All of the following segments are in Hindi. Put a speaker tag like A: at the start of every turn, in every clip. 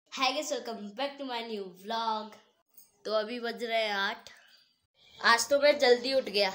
A: Hi guys, welcome back to my new vlog. तो अभी बज रहे हैं 8। आज तो मैं जल्दी उठ गया।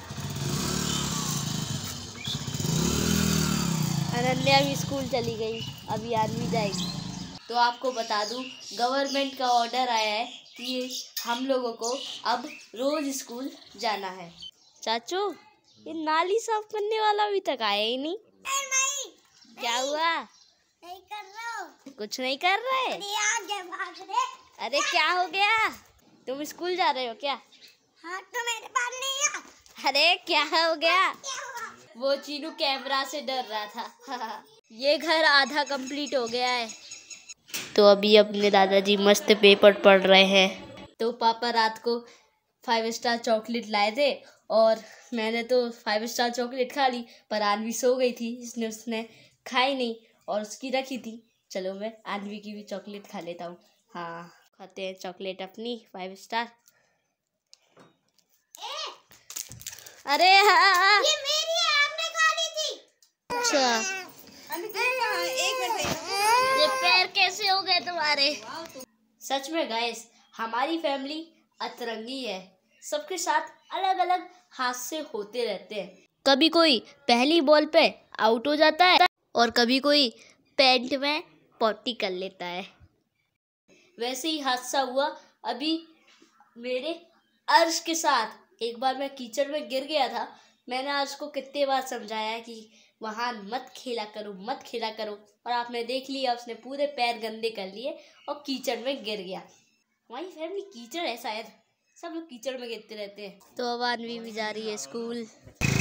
A: अनन्या भी स्कूल चली गई, अभी आदमी जाएगी। तो आपको बता दूं, गवर्नमेंट का ऑर्डर आया है कि हम लोगों को अब रोज स्कूल जाना है। चाचू, ये नाली साफ करने वाला अभी तक आया ही नहीं। क्या हुआ?
B: नहीं कर रहा हूँ।
A: कुछ नहीं कर रहे? अरे क्या हो गया? तुम स्कूल जा रहे हो क्या?
B: हाँ, तो मेरे पास नहीं है।
A: अरे क्या हो गया?
B: क्या हुआ?
A: वो चीनू कैमरा से डर रहा था। ये घर आधा कंप्लीट हो गया है। तो अभी अपने दादाजी मस्त पेपर पढ़ रहे हैं। तो पापा रात को 5 स्टार चॉकलेट लाए थे और मैंने तो 5 स्टार चॉकलेट खा ली, पर आन्वी सो गई थी, इसने उसने खाई नहीं और उसकी रखी थी। चलो मैं आन्वी की भी चॉकलेट खा लेता हूँ। हाँ, खाते हैं चॉकलेट अपनी 5 स्टार। अरे हाँ,
B: ये मेरी है, आपने खा ली थी।
A: अच्छा, ये पैर कैसे हो गए तुम्हारे? सच में गाइस, हमारी फैमिली अतरंगी है। सबके साथ अलग अलग हादसे होते रहते हैं। कभी कोई पहली बॉल पे आउट हो जाता है और कभी कोई पैंट में पॉटी कर लेता है। वैसे ही हादसा हुआ अभी मेरे अर्श के साथ। एक बार मैं कीचड़ में गिर गया था। मैंने अर्श को कितने बार समझाया कि वहाँ मत खेला करो, मत खेला करो, और आपने देख लिया, उसने पूरे पैर गंदे कर लिए और कीचड़ में गिर गया। हमारी फैमिली कीचड़ है शायद, सब लोग कीचड़ में गिरते रहते हैं। तो अब आन्वी भी जा रही है स्कूल।